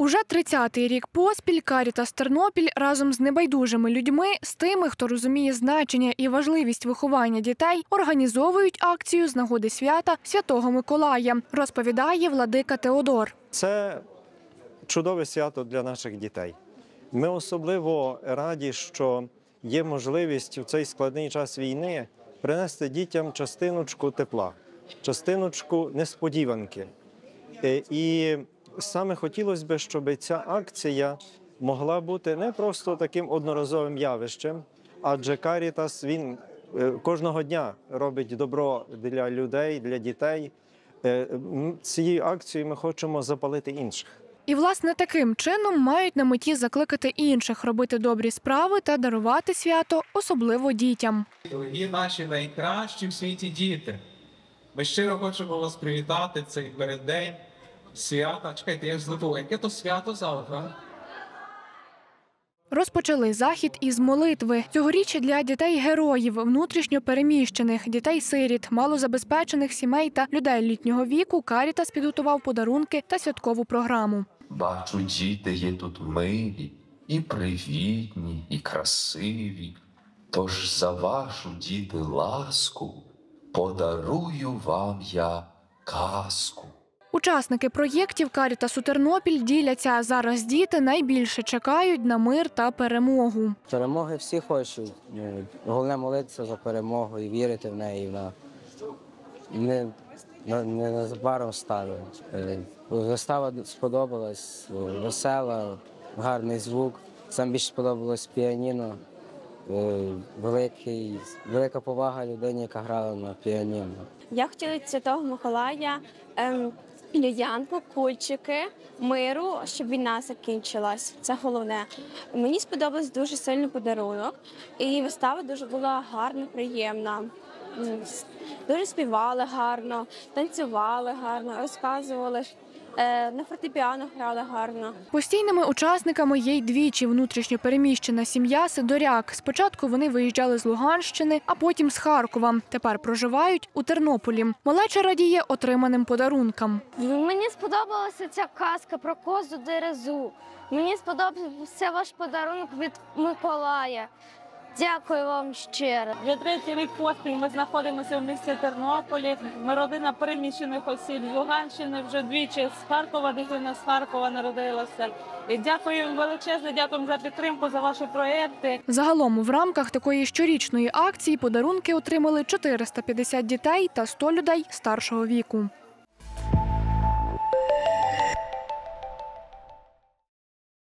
Уже 30-й рік поспіль Карітас Тернопіль разом з небайдужими людьми, з тими, хто розуміє значення і важливість виховання дітей, організовують акцію з нагоди свята Святого Миколая, розповідає владика Теодор. Це чудове свято для наших дітей. Ми особливо раді, що є можливість у цей складний час війни принести дітям частиночку тепла, частиночку несподіванки. І саме хотілося б, щоб ця акція могла бути не просто таким одноразовим явищем, адже Карітас, він кожного дня робить добро для людей, для дітей. Цією акцією ми хочемо запалити інших. І, власне, таким чином мають на меті закликати інших робити добрі справи та дарувати свято, особливо дітям. Дорогі наші найкращі в світі діти, ми щиро хочемо вас привітати в цей переддень свята. Чекайте, я ж забув, яке то свято завтра? Розпочали захід із молитви. Цьогоріч для дітей-героїв, внутрішньо переміщених, дітей-сиріт, малозабезпечених сімей та людей літнього віку Карітас підготував подарунки та святкову програму. Бачу, діти є тут милі, і привітні, і красиві. Тож за вашу, діти, ласку подарую вам я казку. Учасники проєктів Карітасу Тернопіль діляться. Зараз діти найбільше чекають на мир та перемогу. Перемоги всі хочуть. Головне молитися за перемогу і вірити в неї. Не незабаром стане. Вистава сподобалась, весела, гарний звук. Сам більше сподобалось піаніно. Велика повага людині, яка грала на піаніно. Я хотіла від Святого Миколая люлянку, кульчики, миру, щоб війна закінчилась. Це головне. Мені сподобався дуже сильний подарунок, і вистава дуже була гарна, приємна. Дуже співали гарно, танцювали гарно, розказували. На фортепіано грали гарно. Постійними учасниками є й двічі внутрішньо переміщена сім'я Сидоряк. Спочатку вони виїжджали з Луганщини, а потім з Харкова. Тепер проживають у Тернополі. Малеча радіє отриманим подарункам. Мені сподобалася ця казка про козу Дерезу. Мені сподобався ваш подарунок від Миколая. Дякую вам щиро. Вже третій рік поспіль ми знаходимося в місті Тернополі. Ми родина переміщених осіб з Луганщини, вже двічі з Харкова, дитина з Харкова народилася. І дякую величезне, дякую за підтримку, за ваші проєкти. Загалом в рамках такої щорічної акції подарунки отримали 450 дітей та 100 людей старшого віку.